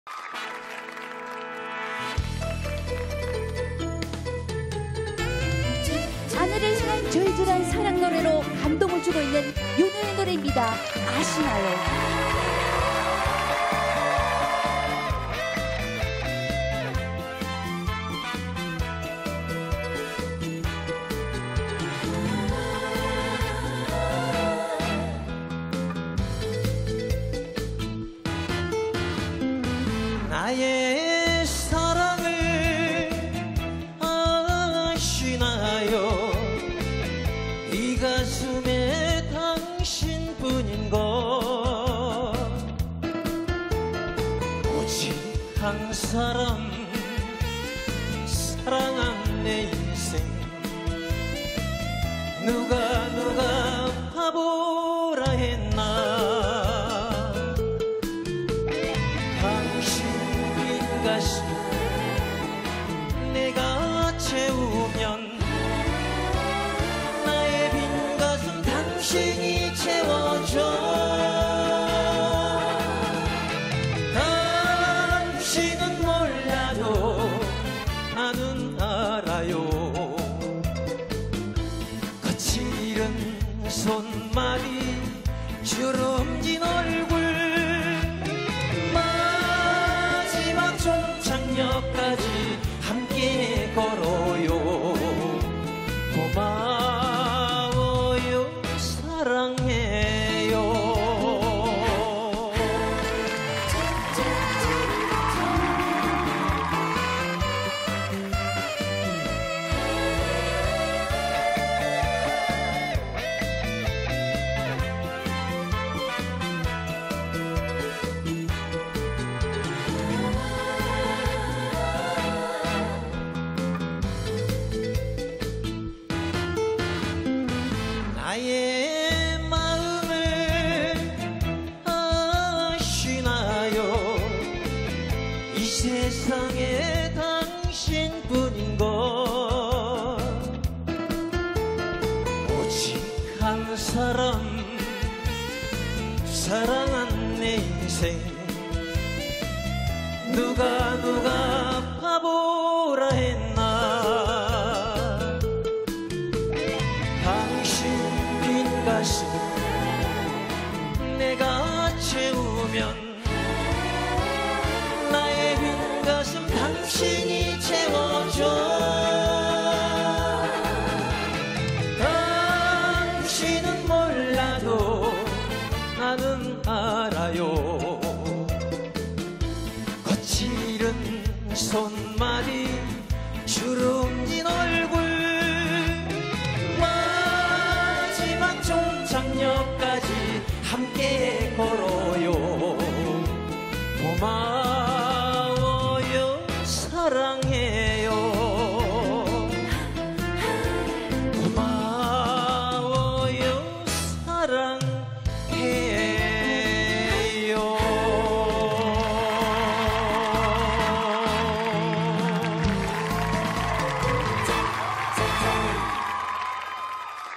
하늘을 향한 절절한 사랑 노래로 감동을 주고 있는 윤호의 노래입니다. 아시나요? 나의 사랑을 아시나요? 이 가슴에 당신뿐인 것 오직 한 사람 사랑한 내 인생 누가 바보라 했나 당신 가슴 내가 채우면 나의 빈 가슴 당신이 채워줘 당신은 몰라도 나는 알아요 거칠은 손마디 주름진 얼굴 종착역까지 함께 걸어요 고마워요 사랑해요 나의 마음을 아시나요? 이 세상에 당신뿐인 것 오직 한 사람 사랑한 내 인생 누가 바보라 했나 당신 가슴 내가 채우면 나의 빈 가슴 당신이 채워줘 당신은 몰라도 나는 알아요 거칠은 손마디 주름진 얼굴 종착역까지 함께 걸어요 고마워